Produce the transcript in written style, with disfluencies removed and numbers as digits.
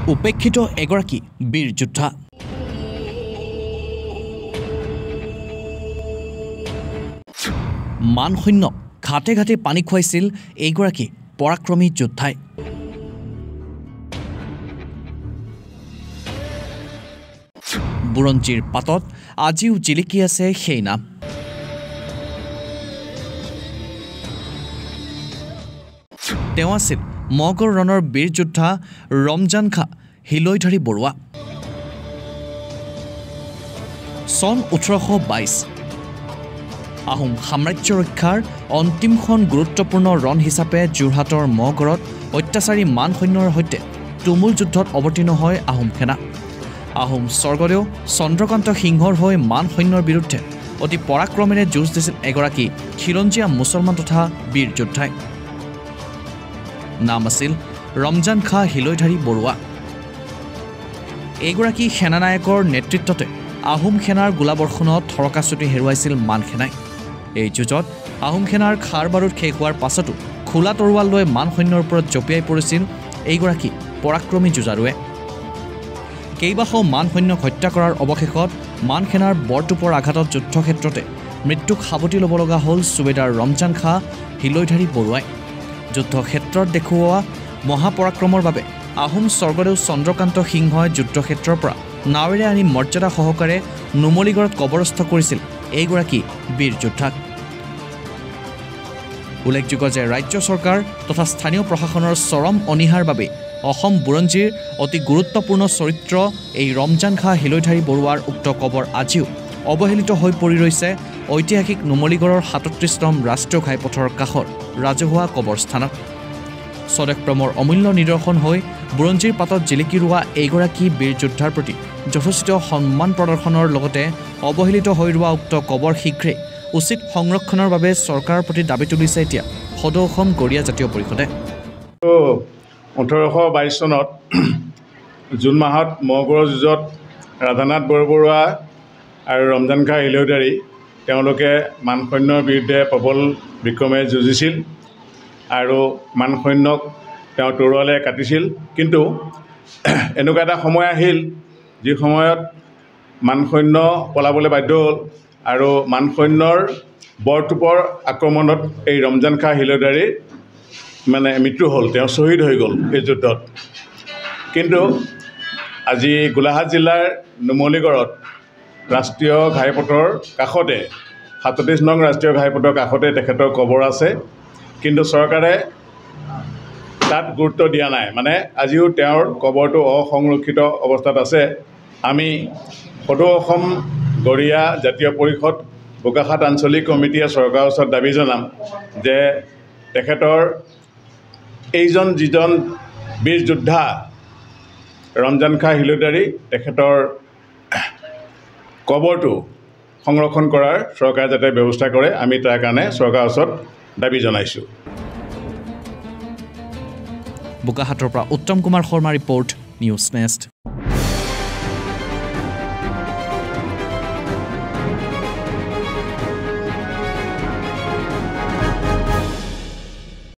উপেক্ষিত এগৰাকী বীৰ যোদ্ধা মানশূন্য ঘাটে ঘাটে পানী খুৱাইছিল এইগৰাকী পৰাক্ৰমী যোদ্ধাই বুৰঞ্জীৰ পাতত আজিও জিলিকি আছে সেই নাম তেওঁ আছিল ম'হগড় ৰণৰ বীৰ যোদ্ধা ৰমজান খাঁ হিলৈধাৰী বৰুৱা চন 1822 আহোম সাম্ৰাজ্য ৰক্ষাৰ অন্তিমখন গুৰুত্বপূৰ্ণ ৰণ হিচাপে যোৰহাটৰ ম'হগড়ত অত্যাচাৰী মান সৈন্যৰ সৈতে তুমুল যুদ্ধত অৱতীৰ্ণ হয় আহোম সেনা আহোম স্বৰ্গদেউ চন্দ্ৰকান্ত সিংহৰ হৈ মান সৈন্যৰ বিৰুদ্ধে অতি পৰাক্ৰমেৰে যুঁজ দিছিল এগৰাকী খিলঞ্জীয়া মুছলমান তথা বীৰ যোদ্ধাই নাম আছিল ৰমজান খাঁ হিলৈধাৰী বৰুৱা এইগৰাকী সেনানায়কৰ নেতৃত্বতে আহোম সেনাৰ গোলাবৰ্ষণত থৰকাচুটি হেৰুৱাইছিল মান সেনাই এই যুঁজত আহোম সেনাৰ খাৰ বাৰুদ শেষ হোৱাৰ পাছতো খোলা তৰোৱাল লৈ মান সৈন্যৰ ওপৰত জঁপিয়াই পৰিছিল এইগৰাকী পৰাক্ৰমী যুঁজাৰুৱে কেইবাশ মান সৈন্যক হত্যা কৰাৰ অৱশেষত মান সেনাৰ বৰটোপৰ আঘাতত যুদ্ধক্ষেত্ৰতে মৃত্যুক সাৱটি ল'ব লগা হ'ল সুবেদাৰ ৰমজান খাঁ হিলৈধাৰী বৰুৱাই যুদ্ধক্ষেত্ৰত দেখুওৱা মহাপৰাক্ৰমৰ বাবে আহোম স্বৰ্গদেউ চন্দ্ৰকান্ত সিংহই যুদ্ধক্ষেত্ৰৰ পৰা নাৱেৰে আনি মৰ্যাদা সহকাৰে নুমলীগড়ত কবৰস্থ কৰিছিল এইগৰাকী বীৰ যোদ্ধাক উল্লেখযোগ্য যে ৰাজ্য চৰকাৰ তথা স্থানীয় প্ৰশাসনৰ চৰম অনিহাৰ বাবে অসম বুৰঞ্জীৰ অতি গুৰুত্বপূৰ্ণ চৰিত্ৰ এই ৰমজান খাঁ হিলৈধাৰী বৰুৱাৰ উক্ত কবৰ আজিও অৱহেলিত হৈ পৰি ৰৈছে ঐতিহাসিক নুমলীগড়ৰ ৩৭তম ৰাষ্ট্ৰীয় ঘাইপথৰ কাষৰ ৰাজহুৱা কবৰস্থানত স্বদেশপ্ৰেমৰ অমূল্য নিদৰ্শন হৈ বুৰঞ্জীৰ পাতত জিলিকি ৰোৱা এইগৰাকী বীৰ যোদ্ধাৰ প্ৰতি যথোচিত সন্মান প্ৰদৰ্শনৰ লগতে অৱহেলিত হৈ ৰোৱা উক্ত কবৰ শীঘ্ৰে উচিত সংৰক্ষণৰ বাবে চৰকাৰৰ প্ৰতি দাবী তুলিছে এতিয়া সদৌ অসম গৰিয়া জাতীয় পৰিষদে 1822 চনত জুন মাহত ম'হগড়ৰ যুঁজত ৰাধানাথ বৰবৰুৱা আৰু ৰমজান খাঁ হিলৈধাৰী তেওঁলোকে মান সৈন্যৰ বিৰুদ্ধে প্ৰবল বিক্ৰমে যুঁজিছিল আৰু মান সৈন্যক তেওঁ তৰোৱালে কাটিছিল কিন্তু এনেকুৱা এটা সময় আহিল যি সময়ত মান সৈন্য পলাবলৈ বাধ্য হ'ল আৰু মান সৈন্যৰ বৰটোপৰ আক্ৰমণত এই ৰমজান খাঁ হিলৈধাৰীৰ মৃত্যু হ'ল তেওঁ শ্বহীদ হৈ গ'ল এই যুদ্ধত কিন্তু আজি গোলাঘাট জিলাৰ নুমলীগড়ত ৰাষ্ট্ৰীয় ঘাইপথৰ কাষতে ৩৭ নং ৰাষ্ট্ৰীয় ঘাইপথৰ কাষতে তেখেতৰ কবৰ আছে কিন্তু চৰকাৰে তাত গুৰুত্ব দিয়া নাই আজিও তেওঁৰ কবৰটো অসংৰক্ষিত অৱস্থাত আছে আমি সদৌ অসম গৰিয়া জাতীয় পৰিষদ বোকাখাট আঞ্চলিক কমিটিয়ে চৰকাৰৰ ওচৰত দাবী জনাম যে তেখেতৰ এইজন যিজন বীৰ যোদ্ধা ৰমজান খাঁ হিলৈধাৰী তেখেতৰ কবৰটো সংৰক্ষণ কৰাৰ চৰকাৰে যাতে ব্যৱস্থা কৰে আমি তাৰ কাৰণে চৰকাৰৰ ওচৰত দাবী জনাইছোঁ বোকাখাটৰ পৰা Uttam Kumar Sarma report news nest